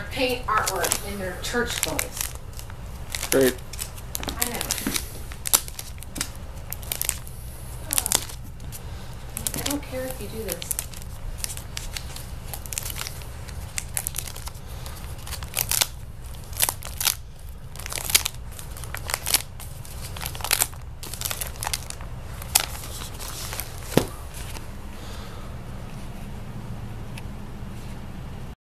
paint artwork in their church clothes. Great. I never. I don't care if you do this.